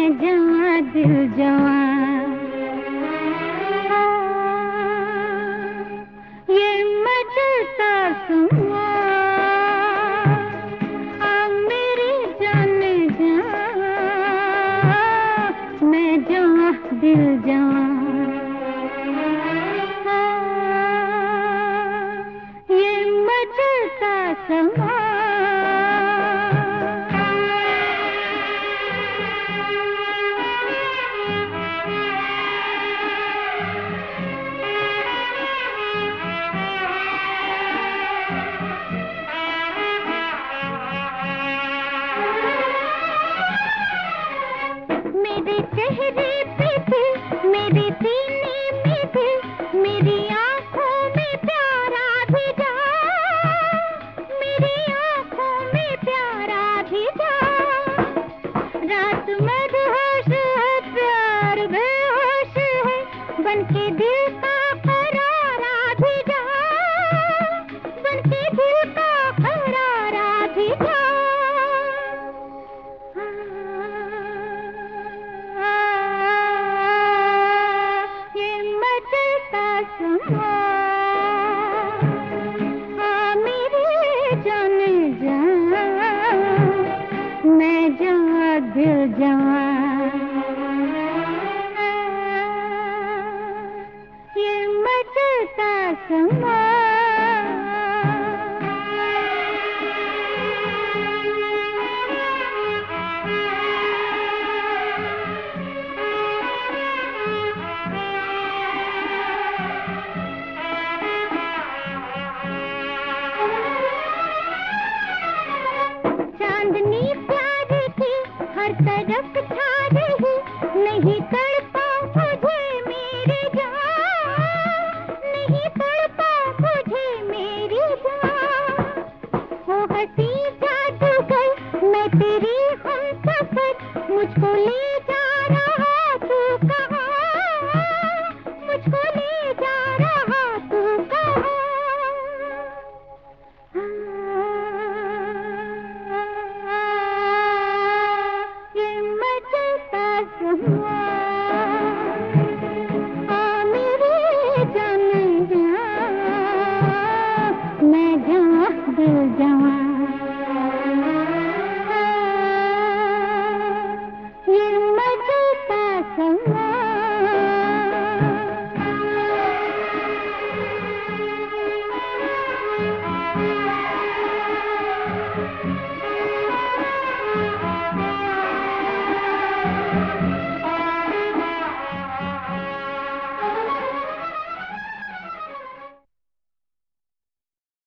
जवां दिल जवां, ये मचलता समा, अब मेरी जाने जा, मैं जवां दिल जवां, ये मचलता समा। मेरे चेहरे पे थे, मेरे सीने में थे, मेरी आँखों में प्यारा भी जा, मेरी आँखों में प्यारा भी जा। रात मदहोश है, प्यार बेहोश है, बनके दिल का करारा भी जा, बनके दिल का करारा भी जा। समा, मेरे जाने जा, मैं जवां दिल जवां, ये मचलता समा। चांदनी प्यारी थी, हर तरफ छा रही, नहीं तड़पा मुझे मेरी जान, नहीं तड़पा मुझे मेरी जान। वो हंसी जादूगर मैं तेरी हमसफर, मुझको ले जा रहा तू कहाँ, मुझको ले जा रहा तू कहाँ। ये मचलता समा।